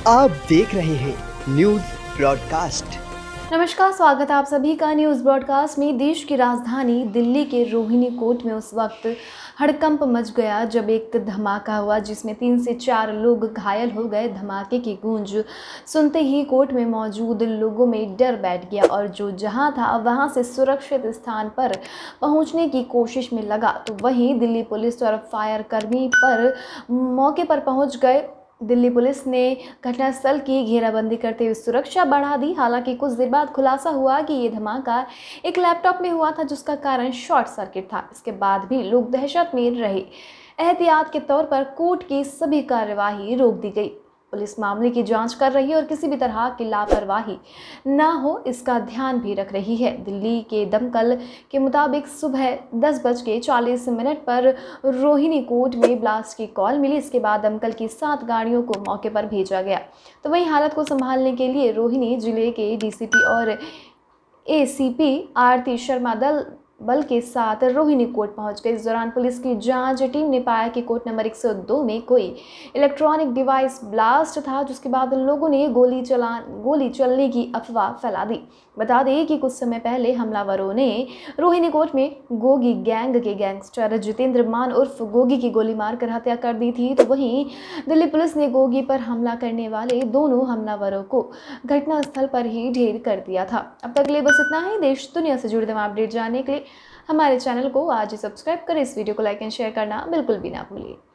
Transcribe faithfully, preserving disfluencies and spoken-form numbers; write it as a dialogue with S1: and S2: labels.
S1: आप देख रहे हैं न्यूज ब्रॉडकास्ट।
S2: नमस्कार, स्वागत है आप सभी का न्यूज़ ब्रॉडकास्ट में। देश की राजधानी दिल्ली के रोहिणी कोर्ट में उस वक्त हड़कंप मच गया जब एक धमाका हुआ जिसमें तीन से चार लोग घायल हो गए। धमाके की गूंज सुनते ही कोर्ट में मौजूद लोगों में डर बैठ गया और जो जहां था वहां से सुरक्षित स्थान पर पहुंचने की कोशिश में लगा, तो वहीं दिल्ली पुलिस और फायर कर्मी पर मौके पर पहुंच गए। दिल्ली पुलिस ने घटनास्थल की घेराबंदी करते हुए सुरक्षा बढ़ा दी। हालांकि कुछ देर बाद खुलासा हुआ कि ये धमाका एक लैपटॉप में हुआ था जिसका कारण शॉर्ट सर्किट था। इसके बाद भी लोग दहशत में रहे। एहतियात के तौर पर कोर्ट की सभी कार्यवाही रोक दी गई। पुलिस मामले की जांच कर रही है और किसी भी तरह की लापरवाही ना हो इसका ध्यान भी रख रही है। दिल्ली के दमकल के मुताबिक सुबह दस बज के चालीस मिनट पर रोहिणी कोर्ट में ब्लास्ट की कॉल मिली। इसके बाद दमकल की सात गाड़ियों को मौके पर भेजा गया। तो वहीं हालत को संभालने के लिए रोहिणी जिले के डीसीपी और एसीपी आरती शर्मा दल बल के साथ रोहिणी कोर्ट पहुंच गए। इस दौरान पुलिस की जांच टीम ने पाया कि कोर्ट नंबर एक सौ दो में कोई इलेक्ट्रॉनिक डिवाइस ब्लास्ट था, जिसके बाद लोगों ने गोली चला गोली चलने की अफवाह फैला दी। बता दें कि कुछ समय पहले हमलावरों ने रोहिणी कोर्ट में गोगी गैंग के गैंगस्टर जितेंद्र मान उर्फ गोगी की गोली मारकर हत्या कर दी थी। तो वहीं दिल्ली पुलिस ने गोगी पर हमला करने वाले दोनों हमलावरों को घटनास्थल पर ही ढेर कर दिया था। अब तक के लिए बस इतना ही। देश दुनिया से जुड़े तमाम अपडेट जानने के लिए हमारे चैनल को आज ही सब्सक्राइब करें। इस वीडियो को लाइक एंड शेयर करना बिल्कुल भी ना भूलिए।